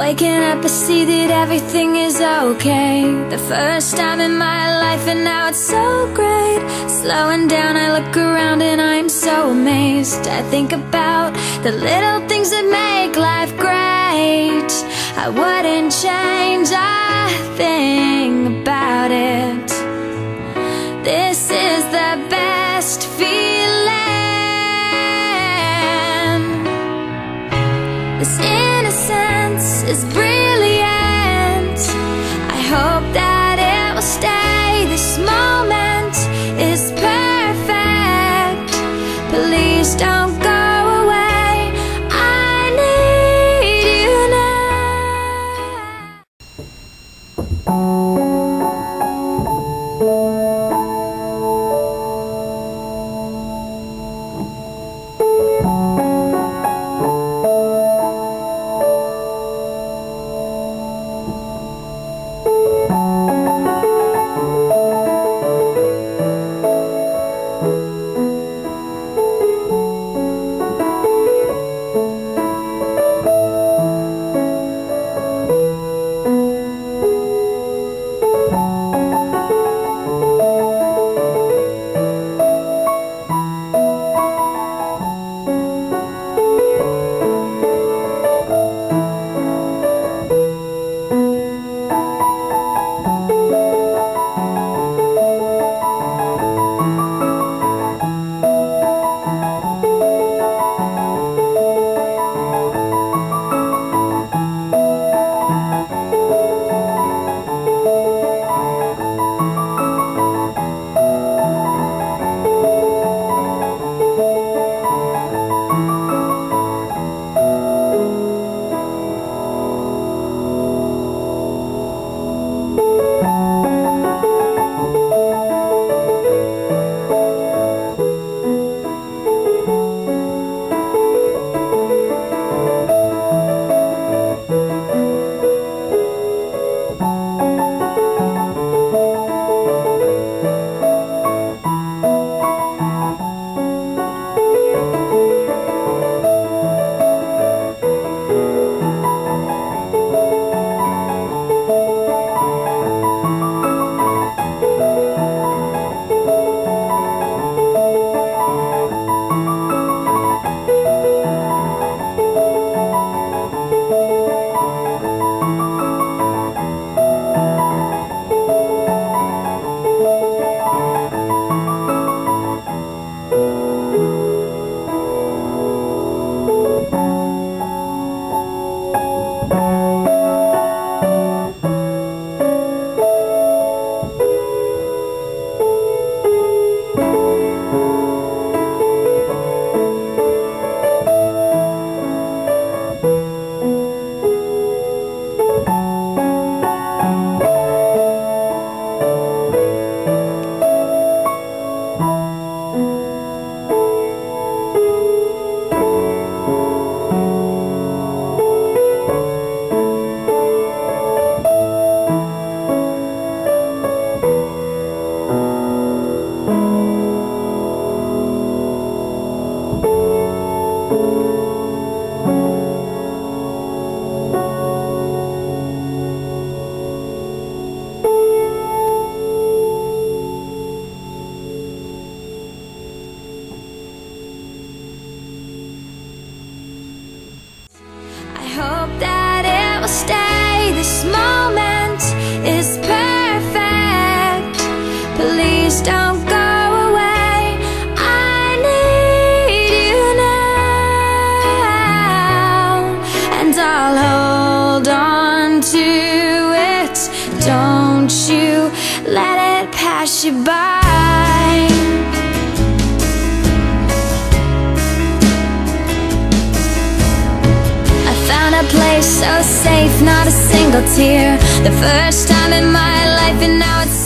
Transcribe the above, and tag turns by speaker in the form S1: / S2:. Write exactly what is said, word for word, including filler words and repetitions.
S1: Waking up I see that everything is okay. The first time in my life and now it's so great. Slowing down I look around and I'm so amazed. I think about the little things that make life great. I wouldn't change a thing about it. This is the best feeling. This innocence is brilliant. I hope that it will stay. This moment is perfect. Please don't go away. I need you stay. This moment is perfect. Please don't go away. I need you now, and I'll hold on to it. Don't you let it pass you by. A place so safe, not a single tear. The first time in my life and now it's